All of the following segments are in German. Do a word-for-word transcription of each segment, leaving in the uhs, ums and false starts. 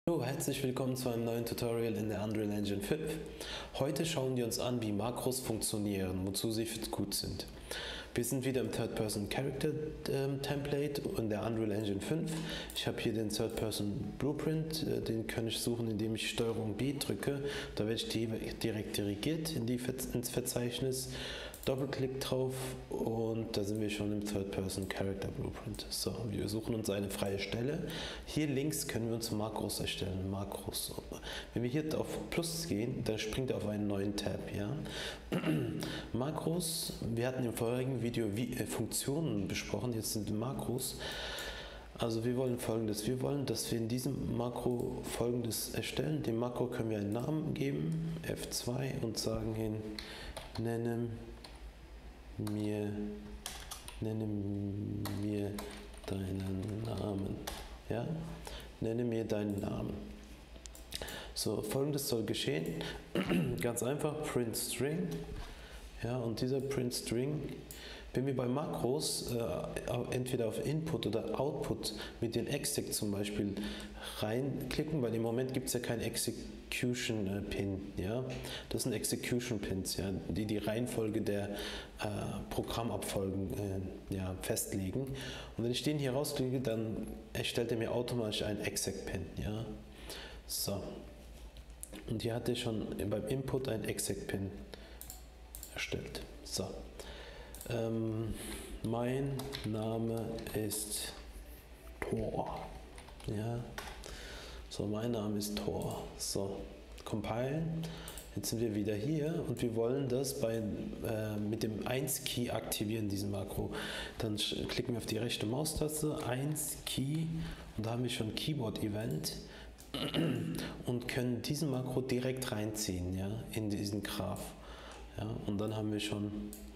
Hallo, herzlich willkommen zu einem neuen Tutorial in der Unreal Engine fünf. Heute schauen wir uns an, wie Makros funktionieren, wozu sie gut sind. Wir sind wieder im Third-Person Character ähm, Template in der Unreal Engine fünf. Ich habe hier den Third-Person Blueprint, äh, den kann ich suchen, indem ich Steuerung B drücke. Da werde ich direkt dirigiert in die, ins Verzeichnis. Doppelklick drauf und da sind wir schon im Third-Person Character Blueprint. So, wir suchen uns eine freie Stelle. Hier links können wir uns Makros erstellen. Makros. Wenn wir hier auf Plus gehen, dann springt er auf einen neuen Tab. Ja? Makros, wir hatten im vorherigen Video wie, äh, Funktionen besprochen, jetzt sind Makros. Also wir wollen Folgendes, wir wollen, dass wir in diesem Makro Folgendes erstellen. Dem Makro können wir einen Namen geben, F zwei, und sagen hin, nenne mir, nenne mir deinen Namen. Ja? Nenne mir deinen Namen. So, Folgendes soll geschehen. Ganz einfach, print string. Ja, und dieser print string, wenn wir bei Makros äh, entweder auf Input oder Output mit den Exec zum Beispiel reinklicken, weil im Moment gibt es ja kein Execution äh, Pin. Ja? Das sind Execution Pins, ja? Die die Reihenfolge der äh, Programmabfolgen äh, ja, festlegen. Und wenn ich den hier rausklicke, dann erstellt er mir automatisch einen Exec Pin. Ja? So. Und hier hat er schon beim Input einen Exec Pin erstellt. So. Ähm, mein Name ist Thor. Ja. So, mein Name ist Thor. So, compilen. Jetzt sind wir wieder hier und wir wollen das bei, äh, mit dem eins Key aktivieren, diesen Makro. Dann klicken wir auf die rechte Maustaste, eins Key, und da haben wir schon Keyboard Event und können diesen Makro direkt reinziehen, ja, in diesen Graph. Ja, und dann haben wir schon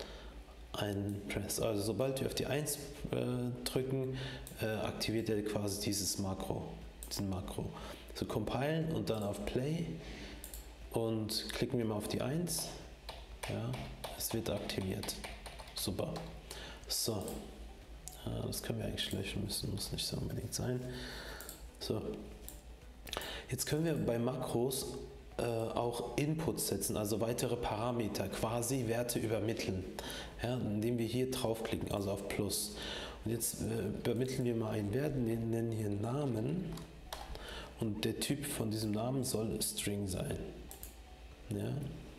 ein Press. Also sobald wir auf die eins äh, drücken, äh, aktiviert er quasi dieses Makro, diesen Makro. So, compilen und dann auf Play und klicken wir mal auf die eins. Ja, es wird aktiviert. Super. So, ja, das können wir eigentlich löschen müssen, muss nicht so unbedingt sein. So, jetzt können wir bei Makros äh, auch Inputs setzen, also weitere Parameter, quasi Werte übermitteln, ja, indem wir hier draufklicken, also auf Plus. Und jetzt äh, übermitteln wir mal einen Wert, wir nennen hier Namen, und der Typ von diesem Namen soll String sein. Ja.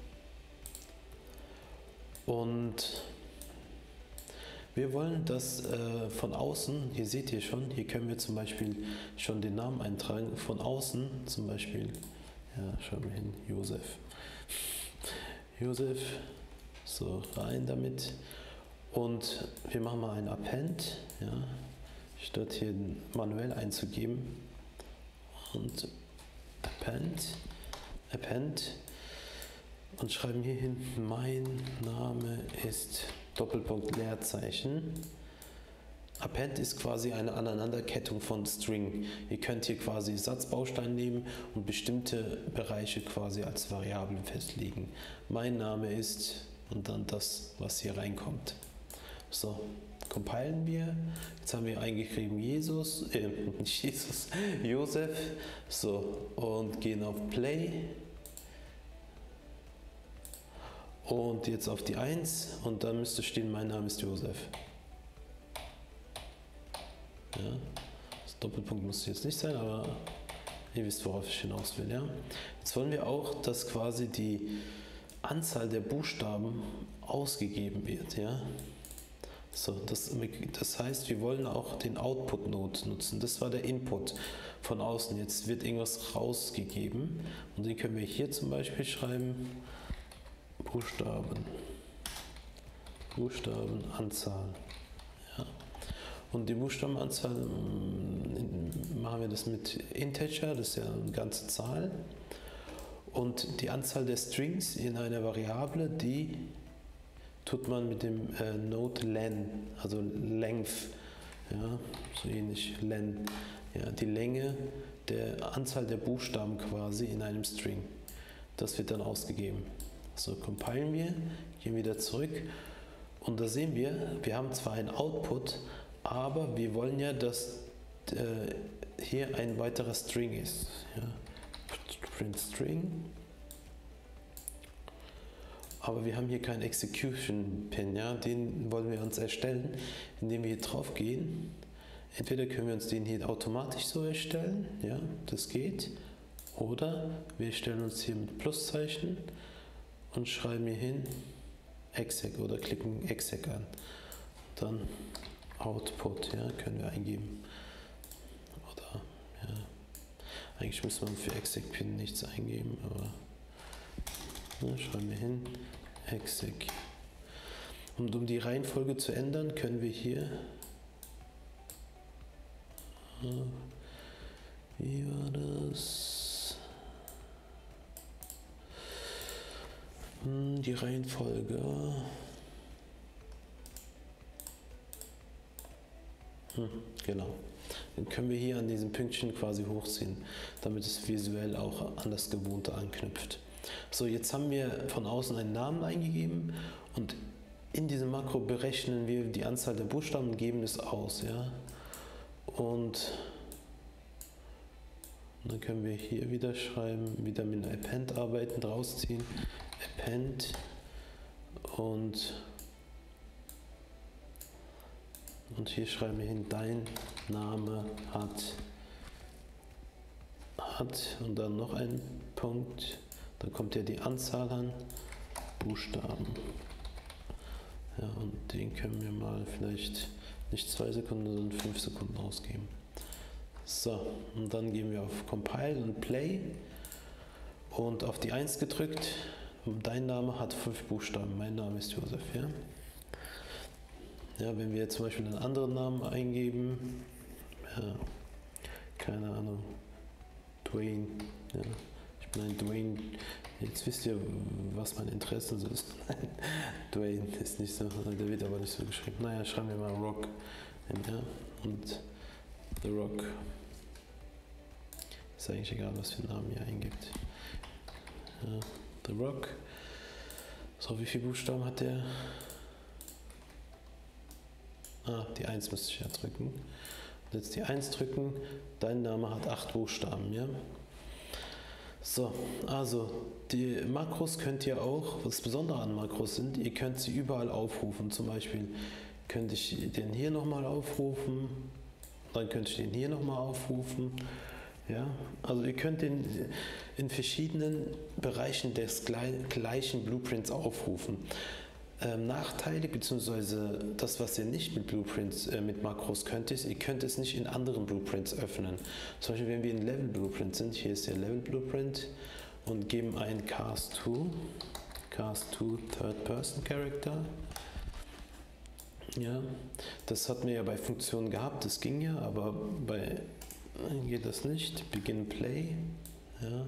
Und wir wollen das äh, von außen, hier seht ihr schon, hier können wir zum Beispiel schon den Namen eintragen, von außen zum Beispiel, ja, schauen wir hin, Josef. Josef, so, rein damit. Und wir machen mal ein Append, ja, statt hier manuell einzugeben. Und Append, Append, und schreiben hier hin, mein Name ist Doppelpunkt Leerzeichen. Append ist quasi eine Aneinanderkettung von String. Ihr könnt hier quasi Satzbaustein nehmen und bestimmte Bereiche quasi als Variablen festlegen. Mein Name ist, und dann das, was hier reinkommt. So, compilen wir. Jetzt haben wir eingeschrieben Jesus, äh, nicht Jesus, Josef. So, und gehen auf Play. Und jetzt auf die eins, und dann müsste stehen, mein Name ist Josef. Ja, das Doppelpunkt muss jetzt nicht sein, aber ihr wisst, worauf ich hinaus will. Ja? Jetzt wollen wir auch, dass quasi die Anzahl der Buchstaben ausgegeben wird. Ja? So, das, das heißt, wir wollen auch den Output-Node nutzen. Das war der Input von außen. Jetzt wird irgendwas rausgegeben, und den können wir hier zum Beispiel schreiben, Buchstaben, Buchstabenanzahl. Ja. Und die Buchstabenanzahl machen wir das mit Integer, das ist ja eine ganze Zahl. Und die Anzahl der Strings in einer Variable, die tut man mit dem äh, Node len, also Length, ja, so ähnlich, len, ja, die Länge der Anzahl der Buchstaben quasi in einem String. Das wird dann ausgegeben. So, compilen wir, gehen wieder zurück, und da sehen wir, wir haben zwar einen Output, aber wir wollen ja, dass äh, hier ein weiterer String ist. Ja. Print String. Aber wir haben hier keinen Execution Pin, ja? Den wollen wir uns erstellen, indem wir hier drauf gehen. Entweder können wir uns den hier automatisch so erstellen, ja, das geht. Oder wir stellen uns hier mit Pluszeichen und schreiben hier hin exec oder klicken exec an. Dann Output, ja, können wir eingeben. Oder, ja, eigentlich müsste man für exec Pin nichts eingeben, aber ja, schreiben wir hin exec. Und um die Reihenfolge zu ändern, können wir hier, wie war das? Hm, die Reihenfolge. Hm, genau. Dann können wir hier an diesem Pünktchen quasi hochziehen, damit es visuell auch an das Gewohnte anknüpft. So, jetzt haben wir von außen einen Namen eingegeben und in diesem Makro berechnen wir die Anzahl der Buchstaben und geben es aus, ja. Und dann können wir hier wieder schreiben, wieder mit einer Append arbeiten, rausziehen, Append und, und hier schreiben wir hin, dein Name hat, hat und dann noch ein Punkt, dann kommt ja die Anzahl an Buchstaben. Ja, und den können wir mal vielleicht nicht zwei Sekunden, sondern fünf Sekunden ausgeben. So, und dann gehen wir auf Compile und Play und auf die eins gedrückt. Dein Name hat fünf Buchstaben, mein Name ist Josef. Ja? Ja, wenn wir jetzt zum Beispiel einen anderen Namen eingeben, ja, keine Ahnung, Dwayne, ja, ich bin ein Dwayne, jetzt wisst ihr, was mein Interesse ist. Dwayne ist nicht so, der wird aber nicht so geschrieben. Naja, schreiben wir mal Rock, ja, und The Rock. Ist eigentlich egal, was für einen Namen ihr eingibt. Ja, The Rock. So, wie viele Buchstaben hat der? Ah, die eins müsste ich ja drücken. Und jetzt die eins drücken. Dein Name hat acht Buchstaben, ja? So, also die Makros könnt ihr auch, was das Besondere an Makros sind, ihr könnt sie überall aufrufen. Zum Beispiel könnte ich den hier nochmal aufrufen, dann könnte ich den hier nochmal aufrufen. Ja, also ihr könnt den in verschiedenen Bereichen des gleichen Blueprints aufrufen. Ähm, Nachteile bzw. das, was ihr nicht mit Blueprints, äh, mit Makros könnt, ist, ihr könnt es nicht in anderen Blueprints öffnen. Zum Beispiel, wenn wir in Level Blueprint sind, hier ist der Level Blueprint und geben ein Cast zwei, Cast zwei Third Person Character. Ja, das hatten wir ja bei Funktionen gehabt, das ging ja, aber bei geht das nicht. Begin Play. Ja.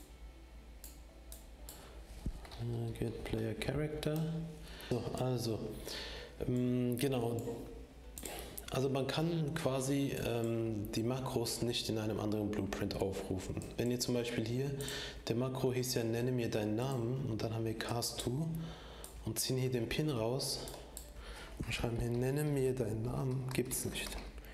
Get Player Character. So, also, ähm, genau. Also man kann quasi ähm, die Makros nicht in einem anderen Blueprint aufrufen. Wenn ihr zum Beispiel hier, der Makro hieß ja, nenne mir deinen Namen und dann haben wir Cast zwei und ziehen hier den Pin raus und schreiben hier, nenne mir deinen Namen, gibt's nicht.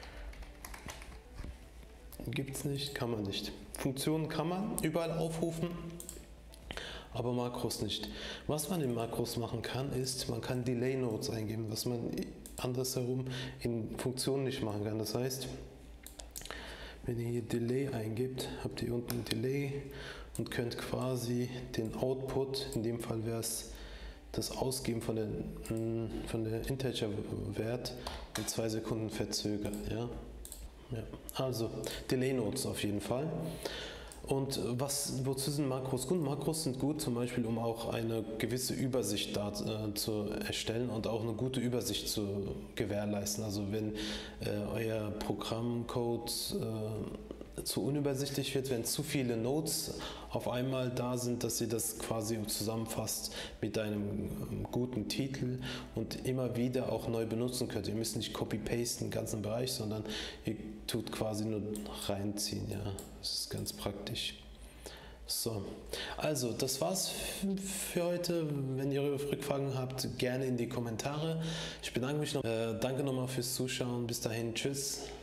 Gibt's nicht, kann man nicht. Funktionen kann man überall aufrufen, aber Makros nicht. Was man in Makros machen kann, ist, man kann Delay Nodes eingeben, was man andersherum in Funktionen nicht machen kann. Das heißt, wenn ihr hier Delay eingibt, habt ihr unten ein Delay und könnt quasi den Output, in dem Fall wäre es das Ausgeben von der, von der Integer-Wert in zwei Sekunden verzögern. Ja? Ja, also Delay Nodes auf jeden Fall. Und was, wozu sind Makros gut? Makros sind gut zum Beispiel, um auch eine gewisse Übersicht da, äh, zu erstellen und auch eine gute Übersicht zu gewährleisten. Also wenn äh, euer Programmcode äh, zu unübersichtlich wird, wenn zu viele Nodes auf einmal da sind, dass ihr das quasi zusammenfasst mit einem guten Titel und immer wieder auch neu benutzen könnt. Ihr müsst nicht copy-pasten den ganzen Bereich, sondern ihr tut quasi nur reinziehen. Ja, das ist ganz praktisch. So, also das war's für heute. Wenn ihr Rückfragen habt, gerne in die Kommentare. Ich bedanke mich noch. Äh, danke nochmal fürs Zuschauen. Bis dahin, tschüss.